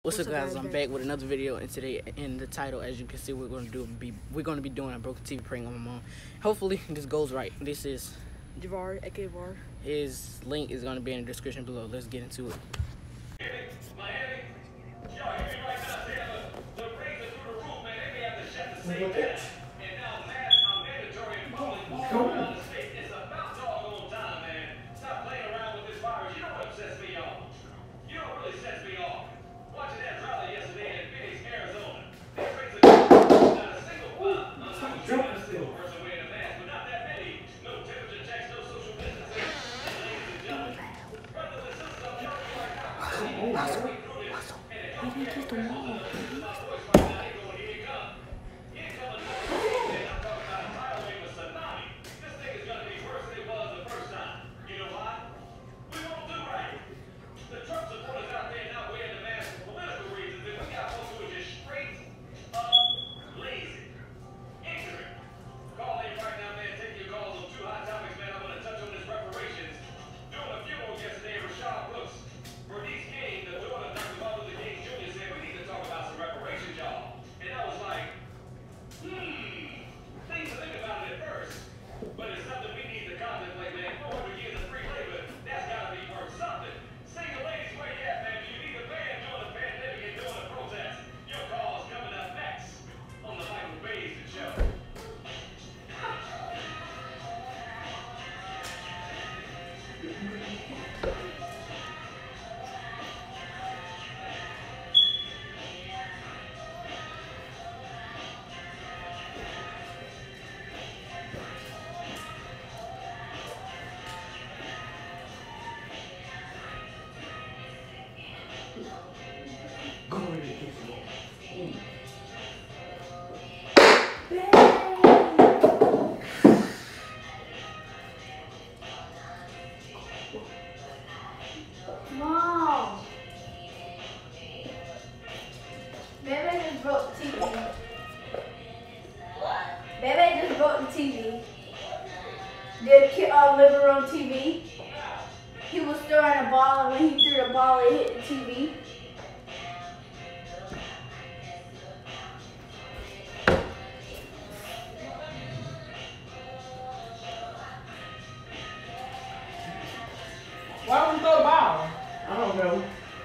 What's up, guys? I'm back with another video, and today in the title, as you can see, we're going to be doing a broken TV prank on my mom. Hopefully this goes right. This is Javar, aka Var. His link is going to be in the description below. Let's get into it. He didn't kiss the wall. Mom! Bebe just broke the TV. Bebe just broke the TV. The living room TV. He was throwing a ball, and when he threw the ball, it hit the TV. Why would you throw the ball? I don't know.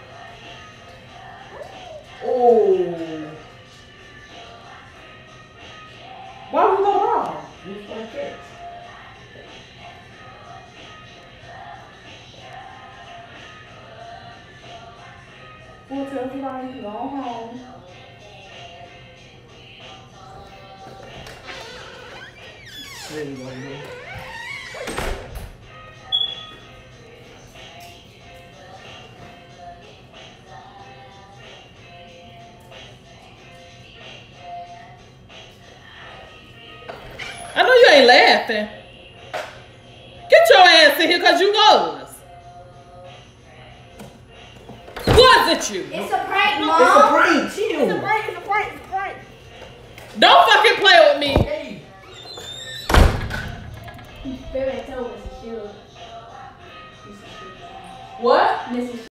Oh. Why would you throw the ball? Just like that. We'll tell everybody to go home. I know you ain't laughing. Get your ass in here, cause you was. Was it you? It's a prank, Mom. It's a prank. Chill. It's a prank, it's a prank, it's a prank. Don't fucking play with me. Hey. Bebe told Mrs. Shield. What? Mrs.